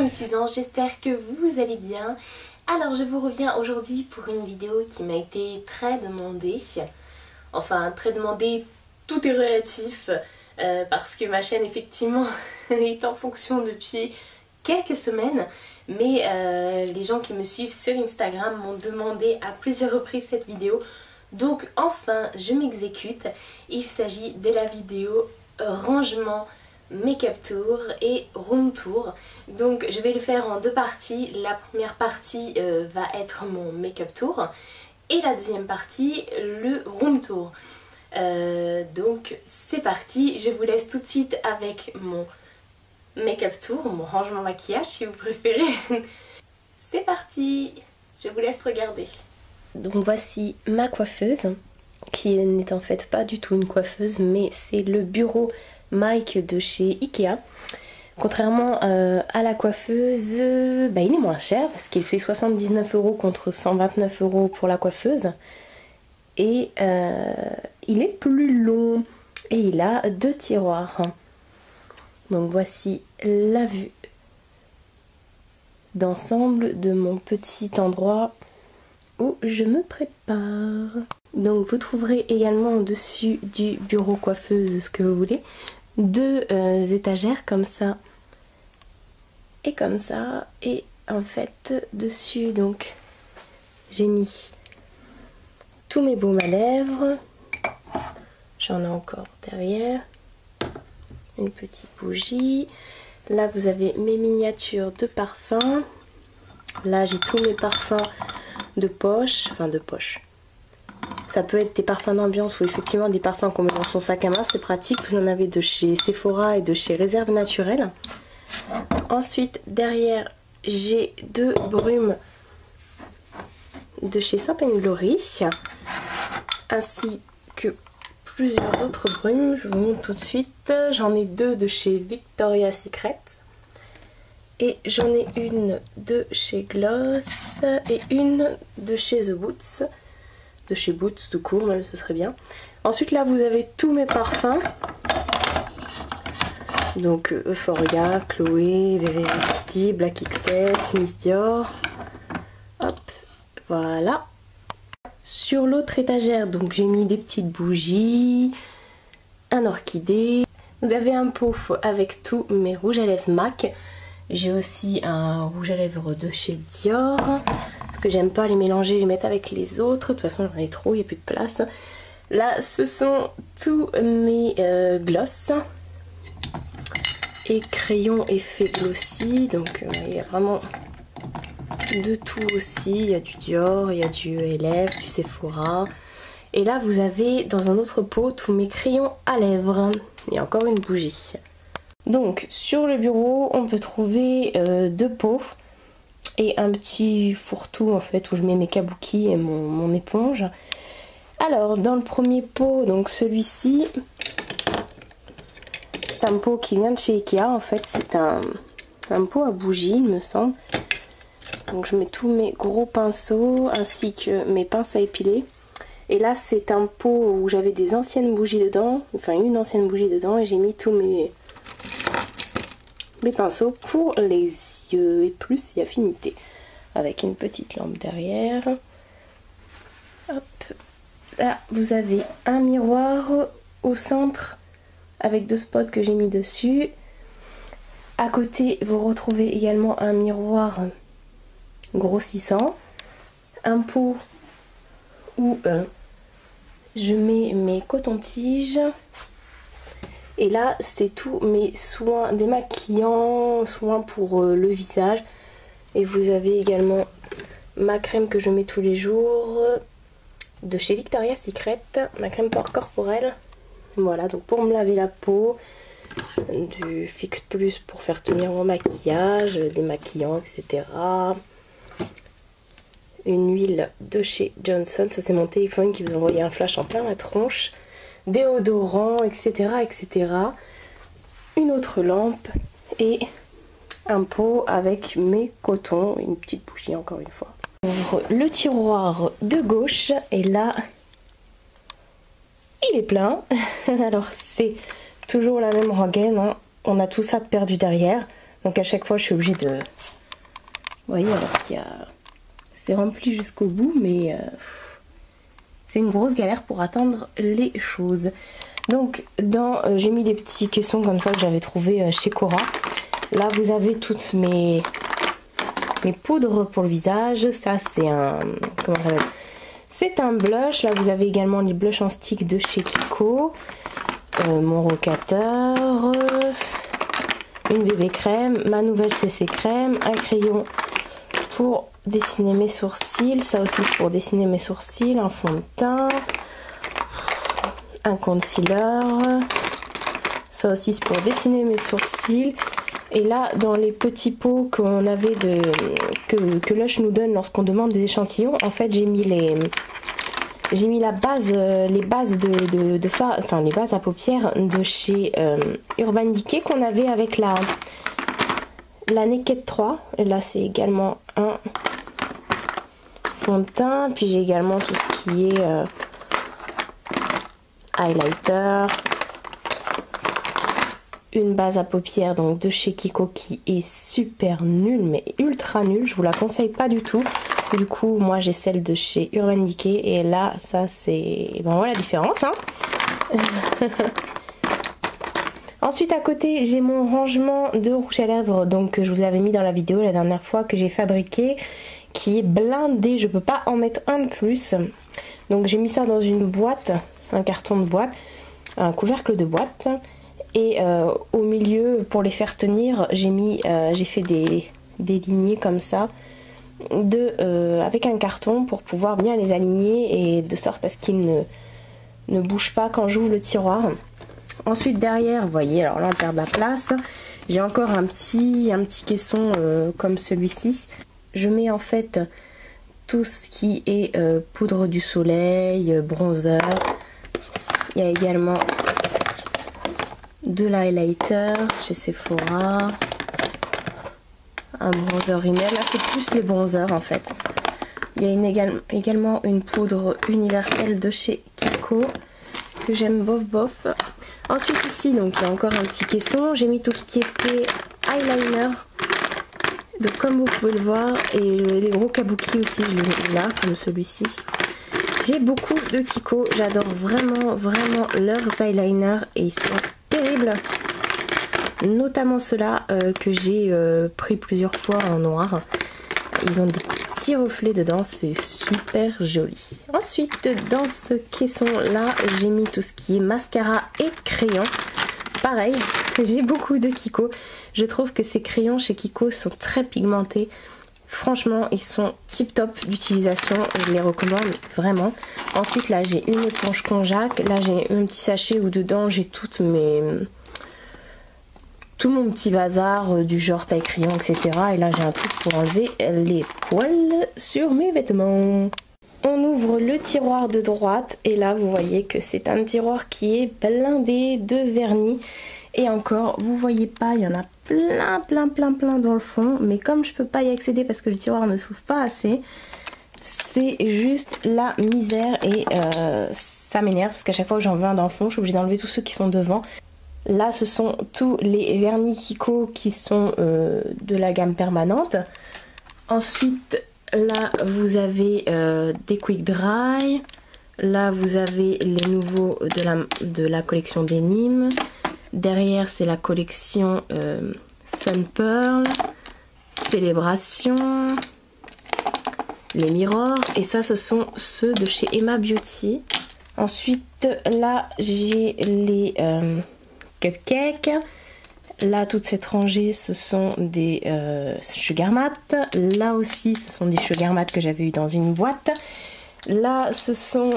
mes petits anges, j'espère que vous allez bien. Alors je vous reviens aujourd'hui pour une vidéo qui m'a été très demandée. Enfin très demandée, tout est relatif parce que ma chaîne effectivement est en fonction depuis quelques semaines. Mais les gens qui me suivent sur Instagram m'ont demandé à plusieurs reprises cette vidéo. Donc enfin je m'exécute. Il s'agit de la vidéo rangement, make-up tour et room tour. Donc je vais le faire en deux parties. La première partie va être mon make-up tour et la deuxième partie le room tour. Donc c'est parti, je vous laisse tout de suite avec mon make-up tour, mon rangement maquillage si vous préférez. C'est parti, je vous laisse regarder. Donc voici ma coiffeuse, qui n'est en fait pas du tout une coiffeuse, mais c'est le bureau Mike de chez Ikea. Contrairement à la coiffeuse, il est moins cher parce qu'il fait 79 € contre 129 € pour la coiffeuse. Et il est plus long et il a 2 tiroirs. Donc voici la vue d'ensemble de mon petit endroit où je me prépare. Donc vous trouverez également au-dessus du bureau coiffeuse ce que vous voulez, 2 étagères comme ça et comme ça. Et en fait dessus donc j'ai mis tous mes baumes à lèvres. J'en ai encore derrière. Une petite bougie. Là vous avez mes miniatures de parfums. Là j'ai tous mes parfums de poche. Enfin de poche. Ça peut être des parfums d'ambiance ou effectivement des parfums qu'on met dans son sac à main. C'est pratique. Vous en avez de chez Sephora et de chez Réserve Naturelle. Ensuite derrière j'ai 2 brumes de chez Soap & Glory. Ainsi que plusieurs autres brumes, je vous montre tout de suite. J'en ai 2 de chez Victoria's Secret et j'en ai une de chez Gloss et une de chez The Boots, de chez Boots tout court même, ce serait bien. Ensuite là vous avez tous mes parfums, donc Euphoria, Chloé, Very Irresistible, Black XS, Miss Dior. Hop, voilà. Sur l'autre étagère, donc j'ai mis des petites bougies, un orchidée. Vous avez un pot avec tous mes rouges à lèvres MAC. J'ai aussi un rouge à lèvres de chez Dior. Parce que j'aime pas les mélanger et les mettre avec les autres. De toute façon j'en ai trop, il n'y a plus de place. Là ce sont tous mes gloss. Et crayons effet glossy. Donc il y a vraiment de tout aussi, il y a du Dior, il y a du Elef, du Sephora. Et là vous avez dans un autre pot tous mes crayons à lèvres. Et encore une bougie. Donc sur le bureau on peut trouver 2 pots et un petit fourre-tout en fait où je mets mes kabuki et mon éponge. Alors dans le premier pot, donc celui-ci, c'est un pot qui vient de chez Ikea. En fait c'est un pot à bougies il me semble. Donc je mets tous mes gros pinceaux ainsi que mes pinces à épiler. Et là c'est un pot où j'avais des anciennes bougies dedans, enfin une ancienne bougie dedans, et j'ai mis tous mes pinceaux pour les yeux et plus et affinité. Avec une petite lampe derrière. Hop. Là vous avez un miroir au centre avec 2 spots que j'ai mis dessus. À côté vous retrouvez également un miroir grossissant, un pot où je mets mes cotons-tiges, et là c'est tous mes soins démaquillants, soins pour le visage. Et vous avez également ma crème que je mets tous les jours de chez Victoria's Secret, ma crème corporelle. Voilà, donc pour me laver la peau, du Fix Plus pour faire tenir mon maquillage, démaquillant, etc. Une huile de chez Johnson, ça c'est mon téléphone qui vous a envoyé un flash en plein la tronche, déodorant, etc., etc. Une autre lampe et un pot avec mes cotons, une petite bougie encore une fois. J'ouvre le tiroir de gauche et là il est plein. Alors c'est toujours la même rengaine, hein. On a tout ça de perdu derrière. Donc à chaque fois je suis obligée de... Vous voyez, alors qu'il y a... C'est rempli jusqu'au bout, mais c'est une grosse galère pour atteindre les choses. Donc j'ai mis des petits caissons comme ça que j'avais trouvé chez Cora. Là vous avez toutes mes poudres pour le visage. Ça c'est un... Comment ça s'appelle? C'est un blush. Là vous avez également les blushs en stick de chez Kiko. Mon rocateur. Une bébé crème. Ma nouvelle CC crème. Un crayon pour dessiner mes sourcils. Ça aussi c'est pour dessiner mes sourcils. Un fond de teint. Un concealer. Ça aussi c'est pour dessiner mes sourcils. Et là, dans les petits pots qu'on avait que Lush nous donne lorsqu'on demande des échantillons, en fait j'ai mis la base, les bases les bases à paupières de chez Urban Decay qu'on avait avec la Naked 3. Et là c'est également un fond de teint. Puis j'ai également tout ce qui est highlighter. Une base à paupières donc de chez Kiko qui est super nulle, mais ultra nulle, je vous la conseille pas du tout. Du coup moi j'ai celle de chez Urban Decay et là ça c'est... Bon voilà la différence hein. Ensuite à côté j'ai mon rangement de rouge à lèvres donc que je vous avais mis dans la vidéo la dernière fois que j'ai fabriqué, qui est blindé, je peux pas en mettre un de plus. Donc j'ai mis ça dans une boîte, un carton de boîte, un couvercle de boîte. Et au milieu, pour les faire tenir, j'ai fait des lignées comme ça avec un carton pour pouvoir bien les aligner et de sorte à ce qu'ils ne bougent pas quand j'ouvre le tiroir. Ensuite derrière, vous voyez, alors là on perd de la place. J'ai encore un petit caisson comme celui-ci. Je mets en fait tout ce qui est poudre du soleil, bronzer. Il y a également de l'highlighter chez Sephora, un bronzer Rimmel. Là c'est plus les bronzers en fait. Il y a également une poudre universelle de chez Kiko que j'aime bof. Ensuite ici donc il y a encore un petit caisson, j'ai mis tout ce qui était eyeliner, donc comme vous pouvez le voir, et les gros kabuki aussi je les ai mis là comme celui-ci. J'ai beaucoup de Kiko, j'adore vraiment leurs eyeliners et ils sont terribles, notamment ceux-là que j'ai pris plusieurs fois en noir. Ils ont des petits reflets dedans, c'est super joli. Ensuite dans ce caisson là j'ai mis tout ce qui est mascara et crayon. Pareil, j'ai beaucoup de Kiko, je trouve que ces crayons chez Kiko sont très pigmentés. Franchement ils sont tip top d'utilisation, je les recommande vraiment. Ensuite là j'ai une éponge konjac, là j'ai un petit sachet où dedans j'ai tout mon petit bazar du genre taille crayon etc. Et là j'ai un truc pour enlever les poils sur mes vêtements. On ouvre le tiroir de droite et là vous voyez que c'est un tiroir qui est blindé de vernis. Et encore, vous voyez pas, il y en a plein dans le fond. Mais comme je peux pas y accéder parce que le tiroir ne s'ouvre pas assez, c'est juste la misère. Et ça m'énerve parce qu'à chaque fois que j'en veux un dans le fond, je suis obligée d'enlever tous ceux qui sont devant. Là, ce sont tous les vernis Kiko qui sont de la gamme permanente. Ensuite, là, vous avez des Quick Dry. Là, vous avez les nouveaux de la collection Denim. Derrière, c'est la collection Sun Pearl, Célébration, les Mirrors. Et ça, ce sont ceux de chez Emma Beauty. Ensuite, là, j'ai les Cupcakes. Là, toute cette rangée, ce sont des Sugar Matte. Là aussi, ce sont des Sugar Matte que j'avais eu dans une boîte. Là, ce sont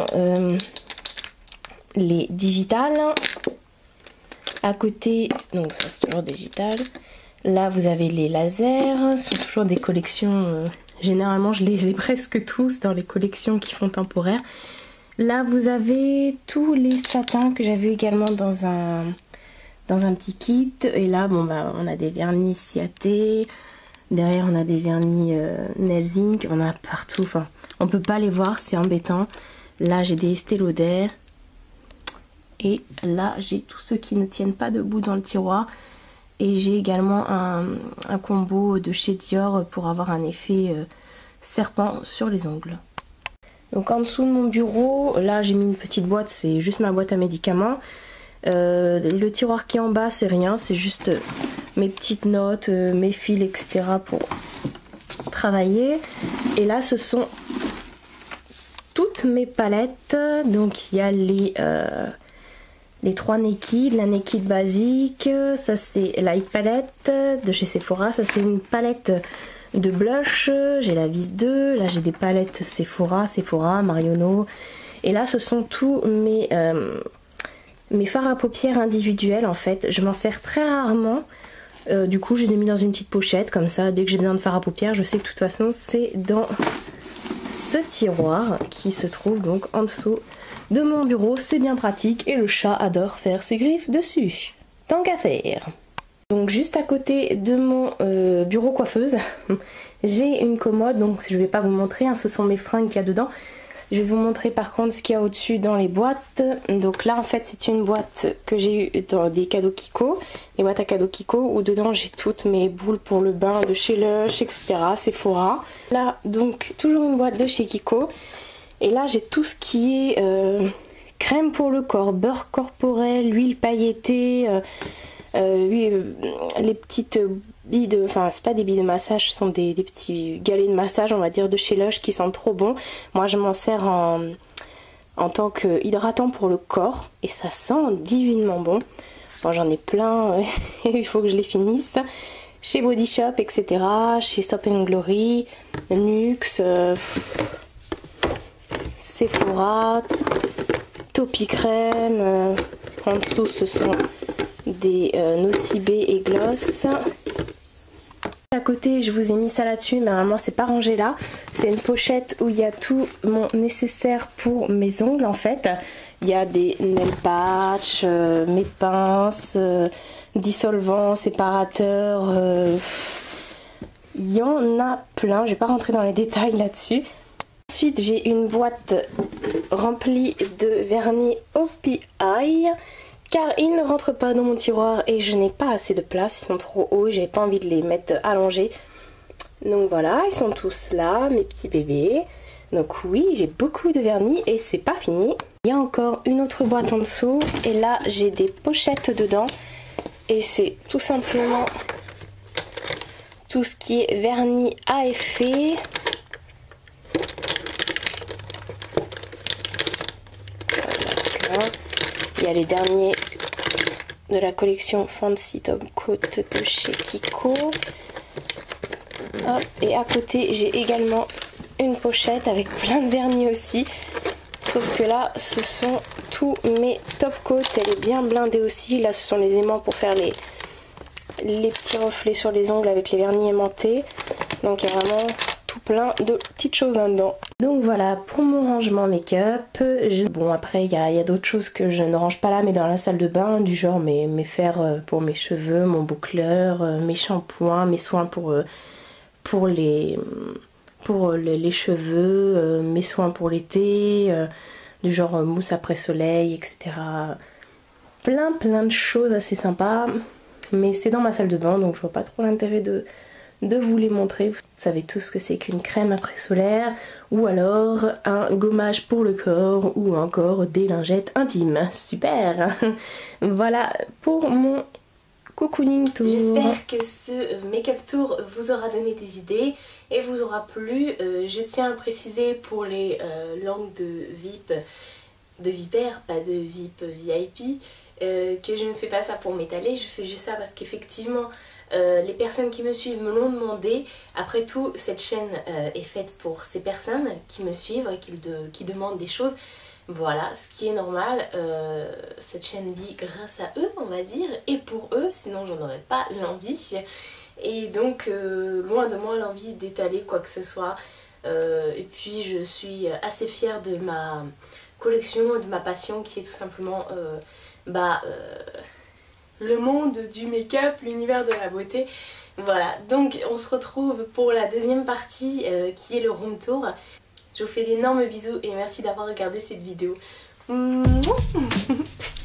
les Digital. À côté, donc ça c'est toujours digital. Là vous avez les lasers, ce sont toujours des collections, généralement je les ai presque tous dans les collections qui font temporaire. Là vous avez tous les satins que j'avais également dans un petit kit. Et là bon bah on a des vernis Ciaté, derrière on a des vernis Nails Inc, on a partout, enfin on peut pas les voir, c'est embêtant. Là j'ai des Estée Lauder. Et là j'ai tous ceux qui ne tiennent pas debout dans le tiroir. Et j'ai également un combo de chez Dior pour avoir un effet serpent sur les ongles. Donc en dessous de mon bureau, là j'ai mis une petite boîte, c'est juste ma boîte à médicaments. Le tiroir qui est en bas, c'est rien, c'est juste mes petites notes, mes fils, etc. pour travailler. Et là ce sont toutes mes palettes. Donc il y a les 3 Naked, la Naked basique, ça c'est l'Eye Palette de chez Sephora, ça c'est une palette de blush, j'ai la Vis 2, là j'ai des palettes Sephora, Marionneau, et là ce sont tous mes fards à paupières individuels en fait, je m'en sers très rarement, du coup je les ai mis dans une petite pochette comme ça, dès que j'ai besoin de fard à paupières, je sais que de toute façon c'est dans ce tiroir qui se trouve donc en dessous de mon bureau, c'est bien pratique et le chat adore faire ses griffes dessus, tant qu'à faire. Donc juste à côté de mon bureau coiffeuse, j'ai une commode, donc je vais pas vous montrer, hein, ce sont mes fringues qu'il y a dedans. Je vais vous montrer par contre ce qu'il y a au-dessus dans les boîtes. Donc là en fait c'est une boîte que j'ai eu dans des cadeaux Kiko, des boîtes à cadeaux Kiko, où dedans j'ai toutes mes boules pour le bain de chez Lush, etc. Sephora. Là donc toujours une boîte de chez Kiko. Et là j'ai tout ce qui est crème pour le corps, beurre corporel, huile pailletée, les petites billes de... Enfin c'est pas des billes de massage, ce sont des petits galets de massage on va dire de chez Lush qui sentent trop bon. Moi je m'en sers en tant qu'hydratant pour le corps et ça sent divinement bon. Bon j'en ai plein, il faut que je les finisse. Chez Body Shop etc, chez Stop & Glory, Nuxe... Sephora, Topi Crème, en dessous ce sont des Nocibé et Gloss. À côté je vous ai mis ça là-dessus mais normalement c'est pas rangé là. C'est une pochette où il y a tout mon nécessaire pour mes ongles en fait. Il y a des nail patch, mes pinces, dissolvants, séparateurs, il y en a plein, je vais pas rentrer dans les détails là-dessus. Ensuite j'ai une boîte remplie de vernis OPI car ils ne rentrent pas dans mon tiroir et je n'ai pas assez de place, ils sont trop hauts et j'avais pas envie de les mettre allongés. Donc voilà, ils sont tous là, mes petits bébés. Donc oui, j'ai beaucoup de vernis et c'est pas fini. Il y a encore une autre boîte en dessous et là j'ai des pochettes dedans et c'est tout simplement tout ce qui est vernis à effet. Il y a les derniers de la collection Fancy Top Coat de chez Kiko. Hop, et à côté j'ai également une pochette avec plein de vernis aussi. Sauf que là ce sont tous mes top coats. Elle est bien blindée aussi. Là ce sont les aimants pour faire les petits reflets sur les ongles avec les vernis aimantés. Donc il y a vraiment tout plein de petites choses là-dedans. Donc voilà pour mon rangement make-up. Bon après il y a d'autres choses que je ne range pas là mais dans la salle de bain, du genre mes fers pour mes cheveux, mon boucleur, mes shampoings, mes soins pour les cheveux, mes soins pour l'été, du genre mousse après soleil, etc. Plein de choses assez sympas. Mais c'est dans ma salle de bain donc je vois pas trop l'intérêt de vous les montrer. Vous savez tous ce que c'est qu'une crème après solaire ou alors un gommage pour le corps ou encore des lingettes intimes. Super. Voilà pour mon cocooning tour. J'espère que ce make-up tour vous aura donné des idées et vous aura plu. Je tiens à préciser pour les langues de VIP, de vipère, pas de VIP VIP, que je ne fais pas ça pour m'étaler, je fais juste ça parce qu'effectivement les personnes qui me suivent me l'ont demandé. Après tout, cette chaîne est faite pour ces personnes qui me suivent, qui demandent des choses. Voilà, ce qui est normal, cette chaîne vit grâce à eux, on va dire, et pour eux, sinon j'en aurais pas l'envie. Et donc, loin de moi l'envie d'étaler quoi que ce soit. Et puis je suis assez fière de ma collection, de ma passion qui est tout simplement le monde du make-up, l'univers de la beauté. Voilà, donc on se retrouve pour la deuxième partie qui est le room tour. Je vous fais d'énormes bisous et merci d'avoir regardé cette vidéo.